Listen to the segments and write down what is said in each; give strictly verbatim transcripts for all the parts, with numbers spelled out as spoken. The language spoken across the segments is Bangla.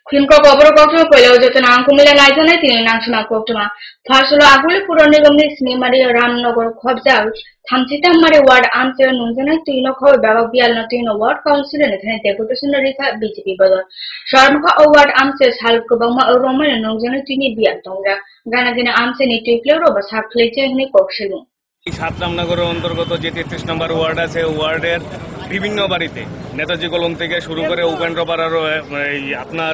Quimco Cobro Cocto, Pelo, Jotanangumila Lighton, in National Coctoma, Farsolo Aguli Puronigum, Nimari Ram Nogo Cobza, Tamsita Mari Ward answer Nunzana to Inoko, Babia Notino Ward Council and Deputation Rika B J P Brother. Sharmka Award answers Halkobama Roman and Nunzana Tini Biatonga, Ganagina answer Niti Floro, but have played in Coxilu. সাতরামনগর অন্তর্গত যে তেত্রিশ নম্বর ওয়ার্ড আছে ওয়ার্ডের বিভিন্ন বাড়িতে নেতাজি কলোনি থেকে শুরু করে উপেন্দ্রপাড়ার আপনার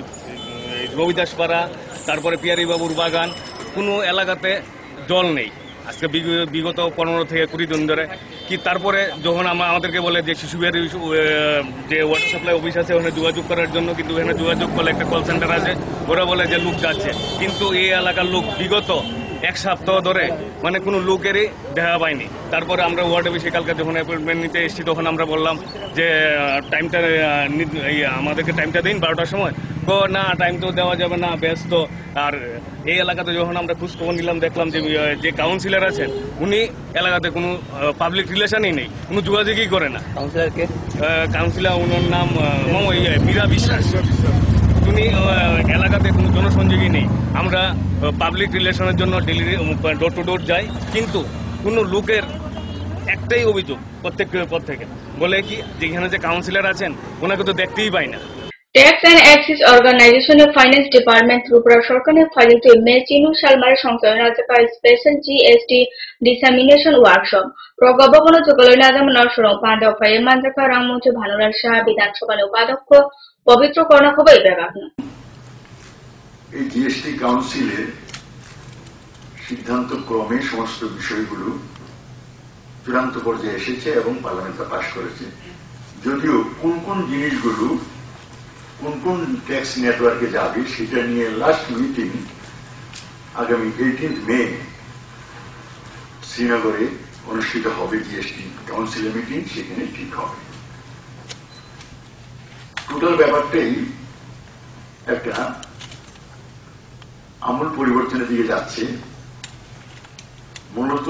রবিদাসপাড়া তারপরে পিয়ারিবাবুর বাগান কোনো এলাকাতে জল নেই আজকে বিগত পনেরো থেকে কুড়ি দিন ধরে কি তারপরে যখন আমাদেরকে বলে যে শিশুবিহার যে ওয়াটার সাপ্লাই অফিস আছে ওখানে যোগাযোগ করার জন্য কিন্তু এখানে যোগাযোগ করলে একটা কল সেন্টার আছে ওরা বলে যে লোক যাচ্ছে কিন্তু এই এলাকার লোক বিগত এক সপ্তাহ ধরে মানে কোনো লোকেরই দেখা পাইনি তারপরে আমরা ওয়ার্ড অফিসে কালকে যখন অ্যাপয়েন্টমেন্ট নিতে এসেছি তখন আমরা বললাম যে টাইমটা আমাদেরকে টাইমটা দিন বারোটার সময় তো না টাইম তো দেওয়া যাবে না ব্যস্ত আর এই এলাকাতে যখন আমরা খোঁজখবর নিলাম দেখলাম যে যে কাউন্সিলর আছেন উনি এলাকাতে কোনো পাবলিক রিলেশনই নেই কোনো যোগাযোগই করে না কাউন্সিলরকে কাউন্সিলর ওনার নাম মীরা বিশ্বাস উনি এলাকাতে কোনো জনসংযোগই নেই আমরা পাবলিক রিলেশনের জন্য ডেলিভারি ডোর টু ডোর যাই কিন্তু কোনো লোকের একটাই অভিযোগ প্রত্যেক পদ থেকে বলে কি যেখানে যে কাউন্সিলর আছেন ওনাকে তো দেখতেই পাই না Tax and Access Organization of Finance Department Tripura Sarkar filing to May Chinu Shalmar Songsanataka Special G S T Dissemination Workshop. Progabano to Golonadam National Panda of Payamantaka Ramu to Banura Shah Bidan Chokano Padoko, Bobitro Kornakova Bagna. এই জিএসটি কাউন্সিলের সিদ্ধান্ত ক্রমে সমস্ত বিষয়গুলো চূড়ান্ত পর্যায়ে এসেছে এবং পার্লামেন্টে পাস করেছে যদিও কোন কোন জিনিসগুলো কোন কোন ট্যাক্স নেটওয়ার্কে যাবে সেটা নিয়ে লাস্ট মিটিং আগামী এইটিন্থ মে শ্রীনগরে অনুষ্ঠিত হবে জিএসটি কাউন্সিলের মিটিং সেখানে ঠিক হবে টোটাল ব্যাপারটাই একটা আমূল পরিবর্তনের দিকে যাচ্ছে মূলত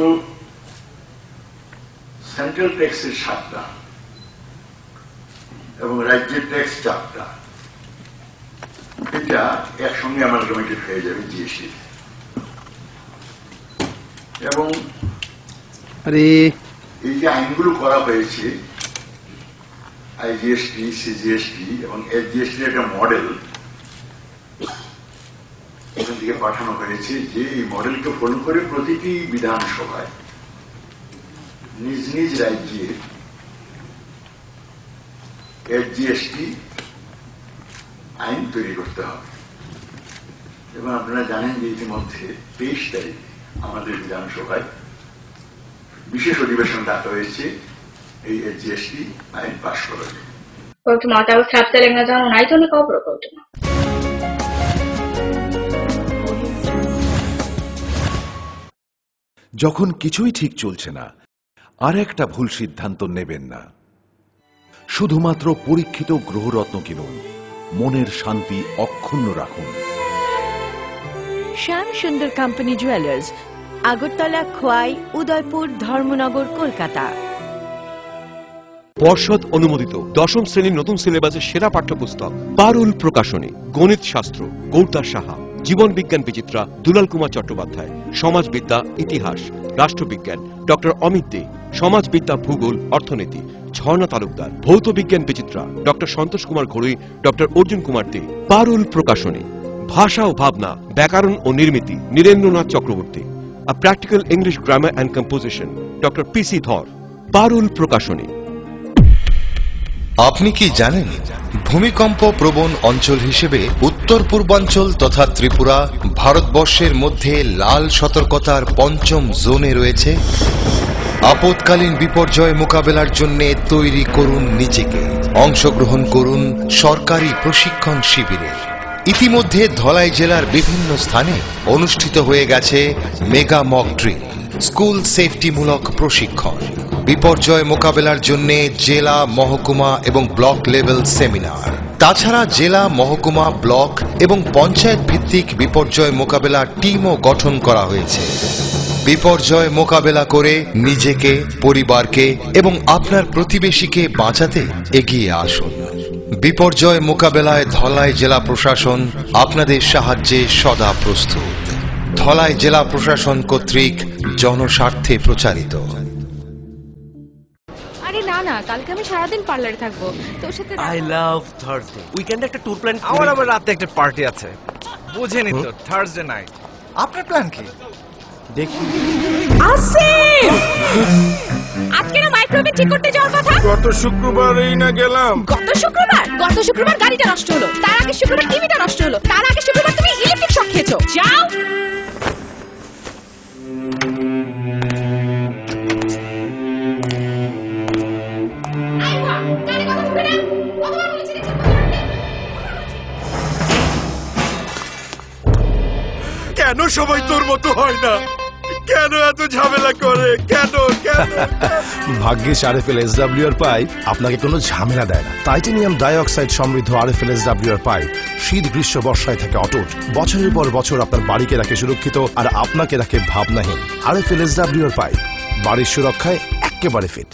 সেন্ট্রাল ট্যাক্সের সাতটা এবং রাজ্যের ট্যাক্স চারটা এটা একসঙ্গে অ্যামালগামেটেড হয়ে যাবে জিএসটি এবং এই যে আইনগুলো করা হয়েছে আইজিএসটি সিজিএসটি এবং এসজিএসটি একটা মডেল এখান থেকে পাঠানো হয়েছে যে এই মডেলকে ফলো করে প্রতিটি বিধানসভায় নিজ নিজ রাজ্যে এসজিএসটি আইন তৈরি করতে হবে এবং আপনারা জানেন যে ইতিমধ্যে তেইশ তারিখে আমাদের বিধানসভায় বিশেষ অধিবেশন ডাকা হয়েছে এই এসজিএসটি আইন পাশ করার জন্য যখন কিছুই ঠিক চলছে না আর একটা ভুল সিদ্ধান্ত নেবেন না শুধুমাত্র পরীক্ষিত গ্রহরত্ন কিনুন মনের শান্তি অক্ষুণ্ণ রাখুন শ্যাম সুন্দর কোম্পানি জুয়েলার্স আগরতলা খোয়াই উদয়পুর ধর্মনগর কলকাতা পর্ষদ অনুমোদিত দশম শ্রেণীর নতুন সিলেবাসের সেরা পাঠ্যপুস্তক পারুল প্রকাশনী গণিত শাস্ত্র গৌরদাস সাহা জীবন বিজ্ঞান বিচিত্রা দুলাল কুমার চট্টোপাধ্যায় সমাজবিদ্যা ইতিহাস রাষ্ট্রবিজ্ঞান ডক্টর অমিত দে সমাজবিদ্যা ভূগোল অর্থনীতি ঝর্ণা তালুকদার ভৌত বিজ্ঞান বিচিত্রা ডক্টর সন্তোষ কুমার ঘড়ুই ডক্টর অর্জুন কুমার দে পারুল প্রকাশনী ভাষা ও ভাবনা ব্যাকরণ ও নির্মিতি Nirendranath Chakraborty a practical English grammar and composition doctor P C Dhar Parul প্রকাশনী আপনি কি জানেন ভূমিকম্প প্রবণ অঞ্চল হিসেবে উত্তর পূর্বাঞ্চল তথা ত্রিপুরা ভারতবর্ষের মধ্যে লাল সতর্কতার পঞ্চম জোনে রয়েছে আপৎকালীন বিপর্যয় মোকাবেলার জন্য তৈরি করুন নিজেকে অংশগ্রহণ করুন সরকারি প্রশিক্ষণ শিবিরে ইতিমধ্যে ধলাই জেলার বিভিন্ন স্থানে অনুষ্ঠিত হয়ে গেছে মেগা মক ড্রিল স্কুল সেফটিমূলক প্রশিক্ষণ বিপর্যয় মোকাবেলার জন্য জেলা মহকুমা এবং ব্লক লেভেল সেমিনার তাছাড়া জেলা মহকুমা ব্লক এবং পঞ্চায়েত ভিত্তিক বিপর্যয় মোকাবেলা টিমও গঠন করা হয়েছে বিপর্যয় মোকাবেলা করে নিজেকে পরিবারকে এবং আপনার প্রতিবেশীকে বাঁচাতে এগিয়ে আসুন বিপর্যয় মোকাবেলায় ধলাই জেলা প্রশাসন আপনাদের সাহায্যে সদা প্রস্তুত। ধলাই জেলা প্রশাসন কর্তৃক জনস্বার্থে প্রচারিত। আরে না না, কালকে আমি সারাদিন পার্লারে থাকবো, তোর সাথে। I love Thursday. উইকেন্ডে একটা ট্যুর প্ল্যান। আমার আবার রাতে একটা পার্টি আছে, বুঝেনি তো, থার্সডে নাইট। আপনার প্ল্যান কি? দেখি আসিফ, আজকে না মাইক্রোওয়েভ ঠিক করতে যাওয়ার কথা। গত শুক্রবারই না গেলাম। গত শুক্রবার গত শুক্রবার গাড়িটা নষ্ট হলো, তার আগে শুক্রবার টিভিটা নষ্ট হলো, তার আগে শুক্রবার তুমি ইলেকট্রিক শক খেয়েছো। যাও। কেন সবাই তোর মতো হয় না? কেন এত ঝামেলা করে? কেন কেন? ভাগ্যিস আরএফএল এসডব্লিউ এর পাইপ আপনাকে কোনো ঝামেলা দেয় না। টাইটানিয়াম ডাইঅক্সাইড সমৃদ্ধ আরএফএল এসডব্লিউ এর পাইপ শীত গ্রীষ্ম বর্ষায় থাকে অটুট, বছরের পর বছর আপনার বাড়িকে রাখে সুরক্ষিত আর আপনাকে রাখে ভাবনাহীন। আরএফএল এসডব্লিউ এর পাইপ বাড়ির সুরক্ষায় একেবারে ফিট।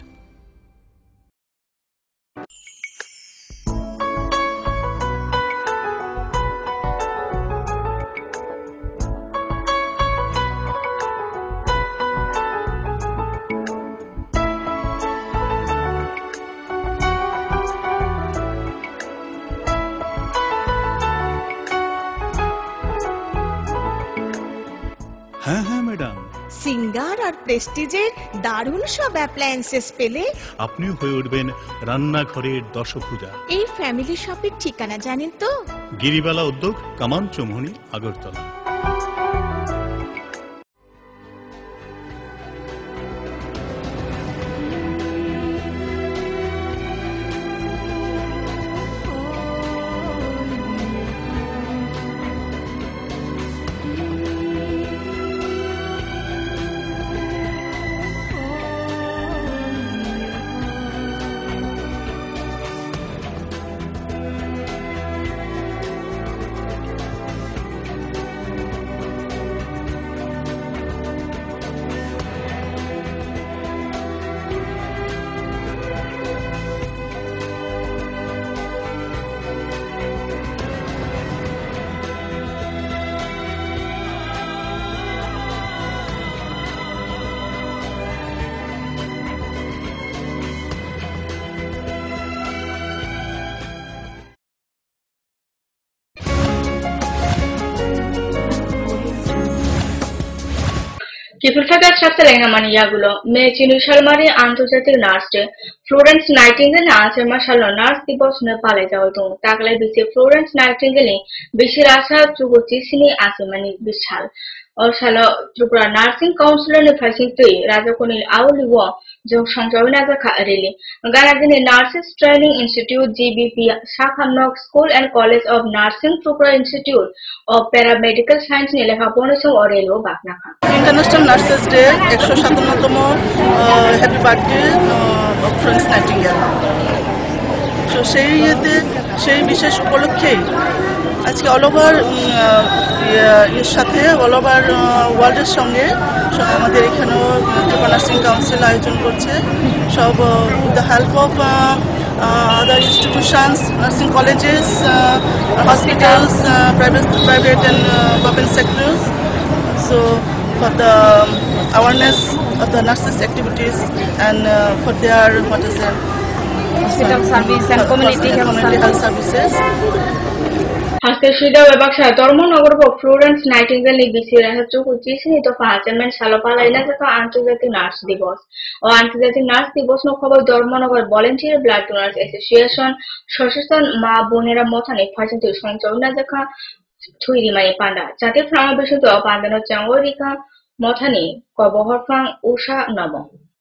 হ্যাঁ হ্যাঁ ম্যাডাম, সিঙ্গার আর প্রেস্টিজের দারুণ সব অ্যাপ্লায়েন্সেস পেলে আপনিও হয়ে উঠবেন রান্নাঘরের দশভুজা। এই ফ্যামিলি শপের ঠিকানা জানেন তো? গিরিবালা উদ্যোগ, কামান চৌমুহনী, আগরতলা। ত্রিপুরা সাপ্তাহিক ইয়াগুলো মে চিনু সালমারি আন্তর্জাতিক নার্স ডে ফ্লোরেন্স নাইটিঙ্গেল আঞ্চলিক সাল নার্স দিবস নে পালাই যাওয়া দং তাকলাই বিসে ফ্লোরেন্স নাইটিঙ্গেল বিশের আশা চুগুচি সিনি আসেমানি বিশাল और सालो त्रिपुरा नार्सिंग काउंसिल ने फाइसिंग तुई राजकोनी आवली वो जो संचालना का खारेली गारादिने नर्सेस ट्रेनिंग इंस्टीट्यूट जीबीपी शाखा नॉक school and college of nursing Tripura institute of paramedical science ने लेखा पढ़ने से और रेलो बातना खा इंटरनेशनल नर्सेस डे एक सौ सत्तावनतम हैप्पी बर्थडे फ्लोरेंस नाइटिंगेल। तो সেই ইয়েতে সেই বিশেষ উপলক্ষে আজকে অল ওভার এর সাথে অল ওভার ওয়ার্ল্ডের সঙ্গে আমাদের এখানেও ত্রিপুরা নার্সিং কাউন্সিল আয়োজন করছে সব with the help of other institutions nursing colleges hospitals private private and government sectors so for the awareness of the nurses activities and for their what is that hospital service and community health services. Haske Shida Webaksa Dormonogor Florence Nightingale Bisira Chukuchisi to Parliament Salopala Inato Antizati Nurse Divos or Antizati Nurse Divos no cover Dormonogor Volunteer Blood Donors Association Shoshiston Ma Bonera Motani Person to Shonchona Zaka Tui Mai Panda Chati Frama Bishu to Pandano Changorika Motani Kobohorfang Usha Namo.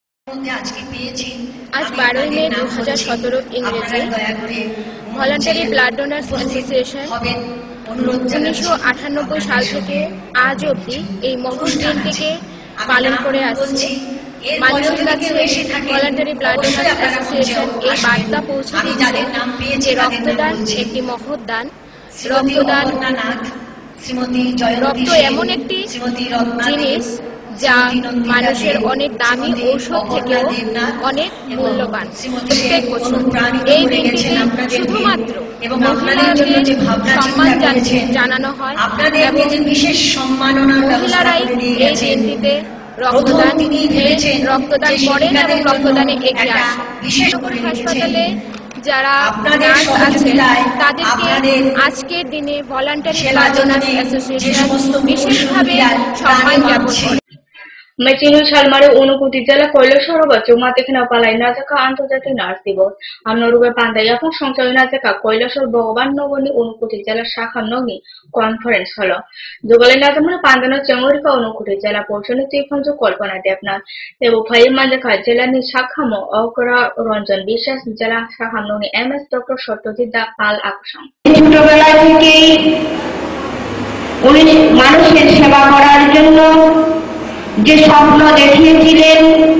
আজ বারোই মে দু হাজার সতেরো ইংরেজি ভলান্টারি ব্লাড ডোনার্স অ্যাসোসিয়েশন উনিশশো আটানব্বই সাল থেকে আজ অবধি এই মহৎ দিনটিকে পালন করে আসছে। মানুষের কাছে ভলান্টারি ব্লাড ডোনার্স অ্যাসোসিয়েশন এই বার্তা পৌঁছে দিচ্ছে যে রক্তদান একটি মহৎ দান। রক্তদান রক্ত এমন একটি জিনিস যা মানুষের অনেক দামি ঔষধ থেকেও অনেক মূল্যবান। প্রত্যেক বছর এই দিনটিতে শুধুমাত্র মহিলাদের সম্মান জানানো হয় এবং বিশেষ সম্মাননা মহিলারাই এই দিনটিতে রক্তদান রক্তদান করেন এবং রক্তদানে এগিয়ে আসেন। বিশেষ করে হাসপাতালে যারা নার্স আছেন তাদেরকে আজকের দিনে ভলান্টারি ব্লাড ডোনার্স অ্যাসোসিয়েশন বিশেষভাবে সম্মান জ্ঞাপন করে। মেচিনু শালমারে অনুভূতি জেলা কৈলাসহর চৌমা তেখানে পালাই নাজাকা আন্তর্জাতিক নার্স দিবস আমনরুবে পান্দাই এখন সংচালন নাজাকা কৈলাসহর ভগবান নগরনি অনুভূতি জেলা শাখা নগনি কনফারেন্স হলো যোগালে নাজামনে পান্দানো চেঙ্গরিকা অনুভূতি জেলা পৌঁছনে ত্রিফঞ্জ কল্পনা দেবনাথ দেব ফাই মাজাকা জেলানি শাখাম অকরা রঞ্জন বিশ্বাস জেলা শাখা নগনি এম এস ডক্টর সত্যজিৎ দা পাল আকসাম। ছোটবেলা থেকেই উনি মানুষের সেবা করার জন্য যে স্বপ্ন দেখিয়েছিলেন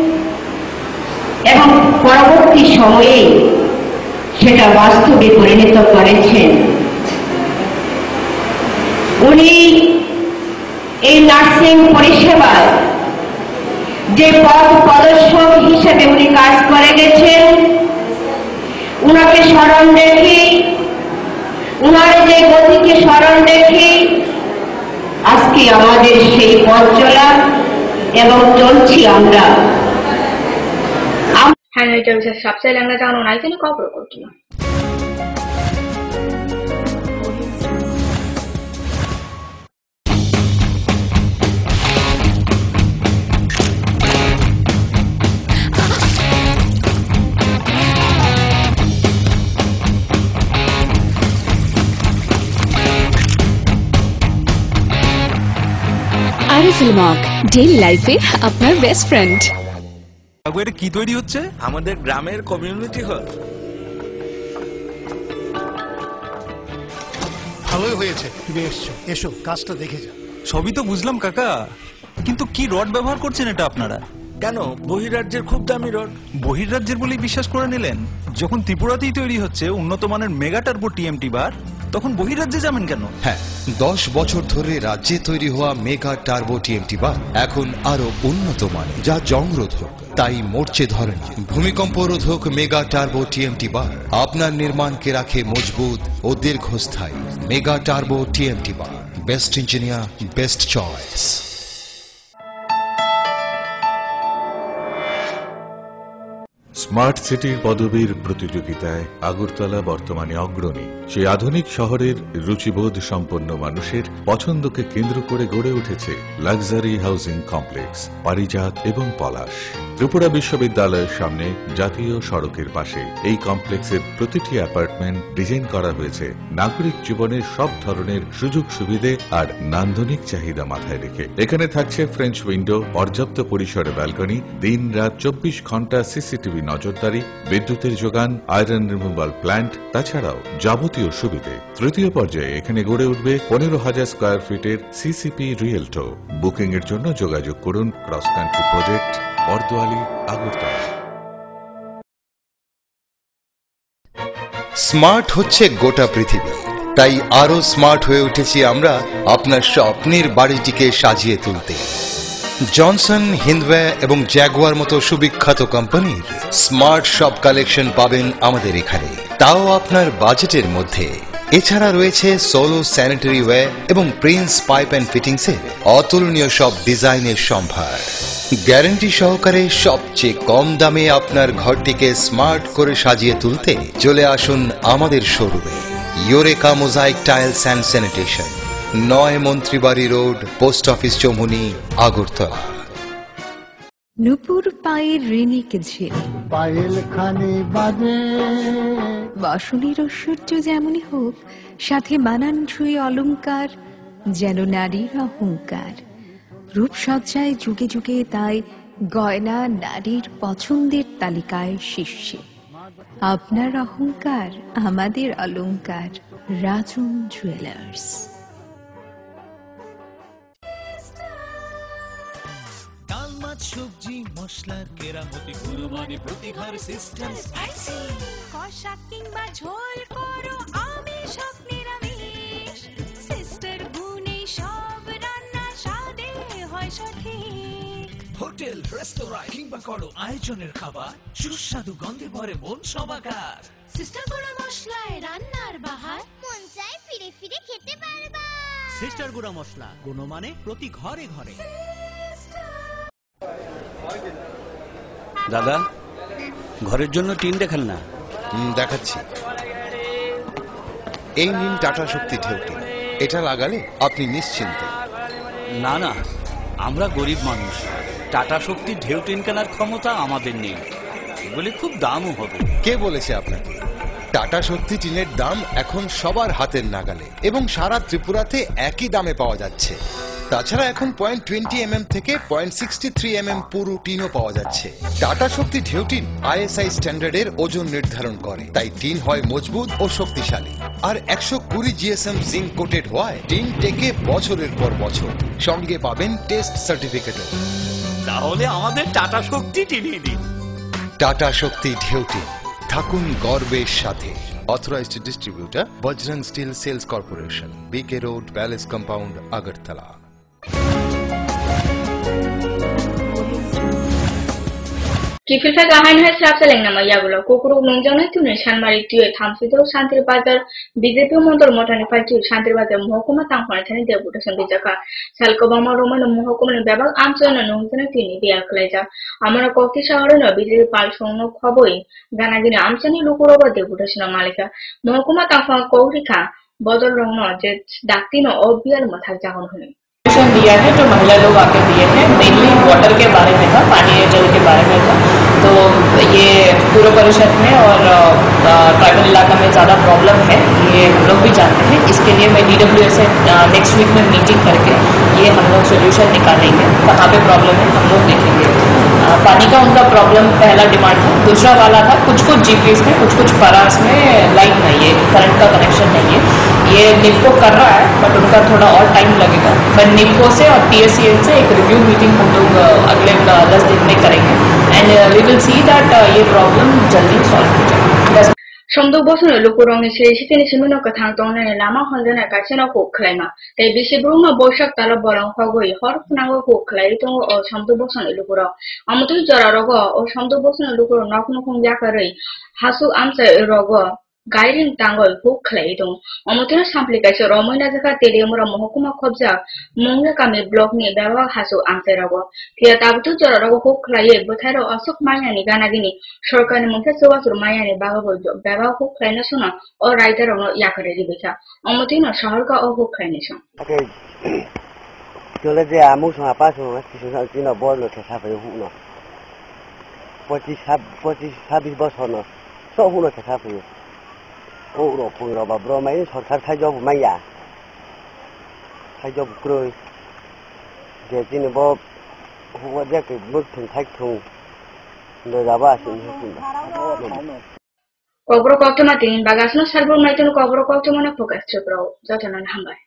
এবং পরবর্তী সময়ে সেটা বাস্তবে পরিণত করেছেন। উনি এই নার্সিং পরিষেবায় যে পথ প্রদর্শক হিসেবে উনি কাজ করে গেছেন, উনাকে স্মরণ রেখে উনার যে গতিকে স্মরণ রেখে আজকে আমাদের সেই পথ চলা এবং চলছি আমরা। হ্যাঁ, এটা সবচেয়ে ল্যাংলা জানো নাই তিনি কবর করছিল। আরএফএলমার্ক ডেইলি লাইফে আপনার বেস্ট ফ্রেন্ড। এটা কি তৈরি হচ্ছে? আমাদের গ্রামের কমিউনিটি হল। ভালোই হয়েছে তুমি এসছো, এসো কাজটা দেখে যা। সবই তো বুঝলাম কাকা, কিন্তু কি রড ব্যবহার করছেন এটা আপনারা? কেন, বহিরাজ্যের খুব দামি রড। বহিরাজ্যের বলেই বিশ্বাস করে নিলেন? যখন ত্রিপুরাতেই তৈরি হচ্ছে উন্নত মানের মেগা টার্বো টিএমটি বার, তখন বহিরাজ্যে যাবেন কেন? হ্যাঁ, দশ বছর ধরে রাজ্যে তৈরি হওয়া মেগা টার্বো টিএমটি বার এখন আরো উন্নত মানের, যা জংরোধক, তাই মরচে ধরে না। ভূমিকম্প রোধক মেগা টার্বো টিএমটি বার আপনার নির্মাণকে রাখে মজবুত ও দীর্ঘস্থায়ী। Mega turbo TMT bar, best engineer, best choice. Smart সিটির পদবীর প্রতিযোগিতায় আগরতলা বর্তমানে অগ্রণী। সেই আধুনিক শহরের রুচিবোধ সম্পন্ন মানুষের পছন্দকে কেন্দ্র করে গড়ে উঠেছে লাক্সারি হাউজিং কমপ্লেক্স পারিজাত এবং পলাশ। ত্রিপুরা বিশ্ববিদ্যালয়ের সামনে জাতীয় সড়কের পাশে এই কমপ্লেক্সের প্রতিটি অ্যাপার্টমেন্ট ডিজাইন করা হয়েছে নাগরিক জীবনের সব ধরনের সুযোগ সুবিধে আর নান্দনিক চাহিদা মাথায় রেখে। এখানে থাকছে ফ্রেঞ্চ উইন্ডো, পর্যাপ্ত পরিসরে ব্যালকনি, দিন রাত চব্বিশ ঘন্টা সিসিটিভি নজরদারি, বিদ্যুতের যোগান, আয়রন রিমুভাল প্ল্যান্ট, তাছাড়াও যাবতীয় সুবিধে। তৃতীয় পর্যায়ে এখানে গড়ে উঠবে পনেরো হাজার স্কোয়ার ফিটের সিসিপি রিয়েলটো। বুকিং এর জন্য যোগাযোগ করুন cross country project, Bordowali, Agartala. Smart হচ্ছে গোটা পৃথিবী, তাই আরো স্মার্ট হয়ে উঠেছি আমরা আপনার স্বপ্নের বাড়িটিকে সাজিয়ে তুলতে। জনসন, হিন্দওয়ে এবং জ্যাগুয়ার মতো সুবিখ্যাত কোম্পানির স্মার্ট সব কালেকশন পাবেন আমাদের এখানে, তাও আপনার বাজেটের মধ্যে। এছাড়া রয়েছে সোলো স্যানিটারি ওয়্যার এবং প্রিন্স পাইপ অ্যান্ড ফিটিংসের অতুলনীয় সব ডিজাইনের সম্ভার। গ্যারান্টি সহকারে সবচেয়ে কম দামে আপনার ঘরটিকে স্মার্ট করে সাজিয়ে তুলতে চলে আসুন আমাদের শোরুমে। Eureka mosaic tiles and sanitation, নয় Mantribari road, post office Chowmuhani, Agartala. নুপুর পায়ের ঋণিক ঝিল, পায়েল খানে বাজে বাসনের ঐশ্বর্য যেমনই হোক, সাথে মানানসই অলংকার যেন নারীর অহংকার। রূপসজ্জায় যুগে যুগে তাই গয়না নারীর পছন্দের তালিকায় শীর্ষে। আপনার অহংকার আমাদের অলংকার, রাজন জুয়েলার্স। ডাল, মাছ, সবজি, মশলার কেরামতি, গুণমানে প্রতিঘার সিস্টেম। কষা কিংবা ঝোল করো আমিষ হোক নিরামিষ, সিস্টার গুণে সব রান্না স্বাদে হয় সঠিক। হোটেল রেস্তোরাঁ কিংবা করো আয়োজনের খাবার সুস্বাদু গন্ধে ভরে মন সমাকার। সিস্টার গুঁড়া মশলায় রান্নার বাহার মন চায় ফিরে ফিরে খেতে পারবা। সিস্টার গুঁড়া মশলা গুণমানে প্রতি ঘরে ঘরে। দাদা ঘরের জন্য টিন দেখান না। দেখাচ্ছি। এই নিন টাটা শক্তি ঢেউ টিন। এটা লাগালে আপনি নিশ্চিন্ত। না না, আমরা গরিব মানুষ, টাটা শক্তি ঢেউ টিন কেনার ক্ষমতা আমাদের নেই। এগুলি খুব দামও হবে। কে বলেছে আপনাকে? টাটা শক্তি টিনের দাম এখন সবার হাতের নাগালে এবং সারা ত্রিপুরাতে একই দামে পাওয়া যাচ্ছে। তাছাড়া এখন পয়েন্ট টোয়েন্টি এম এম থেকে point sixty three M M পুরু টিনও পাওয়া যাচ্ছে। টাটা শক্তি ঢেউ টিন আইএসআই স্ট্যান্ডার্ডের ওজন নির্ধারণ করে, তাই টিন হয় মজবুত ও শক্তিশালী। আর একশো কুড়ি জিএসএম জিঙ্ক কোটেড হওয়ায় টিন টেকে বছরের পর বছর। সঙ্গে পাবেন টেস্ট সার্টিফিকেটও। তাহলে আমাদের টাটা শক্তি টিনিয়ে দিন। টাটা শক্তি ঢেউ টিন, থাকুন গর্বের সাথে। Authorized distributor Bajrang steel sales corporation, B K road, palace compound, Agartala. Kifilfa gahan hai srap seleng nama yagulo kokuru nungjanai tune shanmari tuye thamsido Shantir Bazar BJP মন্ডল মঠানি ফাইটু শান্তির বাজার মহকুমা তাংফানে থানি দেবুটেশন বিজাকা সালকবামা রোমান মহকুমানি ব্যাপক আঞ্চলন নংজনে তিনি বিয়া কলাইজা আমরা কক্তি শহরে ন বিজেপি পাল সংন খবই গানাগিনি আমচানি লুকুরবা দেবুটেশন মালিকা মহকুমা তাংফা কৌরিকা बदल रंग न जे डाक्ती न ओबियल मथक जागन हुने दिया है जो महिला लोग आके दिए हैं। मेनली वाटर के बारे में था, पानी जल के बारे में था। तो ये पूर्व परिषद में और ट्राइबल इलाका में ज़्यादा प्रॉब्लम है, ये हम लोग भी जानते हैं। इसके लिए मैं डी डब्ल्यू एस से नेक्स्ट वीक में मीटिंग करके ये हम लोग सोल्यूशन निकालेंगे। कहाँ पे प्रॉब्लम है हम लोग देखेंगे। आ, पानी का उनका प्रॉब्लम पहला डिमांड था। दूसरा वाला था कुछ कुछ जी पी एस में कुछ कुछ परास में लाइट नहीं है, करंट का कनेक्शन नहीं है। ये निपको कर रहा है बट उनका थोड़ा और टाइम लगेगा। मैं निपको से और पी एस सी एल से एक रिव्यू मीटिंग हम लोग अगले दस दिन में करेंगे and we will see that ये प्रॉब्लम जल्दी सॉल्व हो जाए। Somdo bosno lukurong se sitini simino kathang tongna lama honjana kachena ko khlaima tai bisi bruma boshak tala bolong khogoi hor funango ko khlai tongo o somdo bosno lukuro amutu jara rogo o somdo bosno lukuro nakno khong yakarei hasu amsa rogo গাইরিং টাঙ্গল হুক খাইদং অমতন সামপ্লিকাইছে রমইনা জায়গা তেলিয়মরা মহকুমা খবজা মংলা কামে ব্লক নি ব্যবহার হাসু আনতেরাগো ফিয়া তাবতু জরারগো হুক খাইয়ে বথারো অসুক মায়ানি গানাগিনি সরকারের মধ্যে সোয়াসুর মায়ানি বাগাবো ব্যবহার হুক খাইনা শোনা ও রাইটার ইয়াকারে দিবেছা অমতন শহরকা ও হুক খাইনিছো ওকে চলে যে আমু সমা পাসো কিছু দিন বড় লোকে সাফে হুক না পঁচিশ পঁচিশ ছাব্বিশ বছর না সব হুক না সাফে ও ro pui ro ba bro mai sarkar khai job mai ya khai job kroi je jin bo huwa je ke buk thun thai thung no ja ba sin hu কবর কক্তমা তিন বাগাসনো সালবর মাইতন কবর কক্তমনা ফোকাস চক্র যতনান হামবাই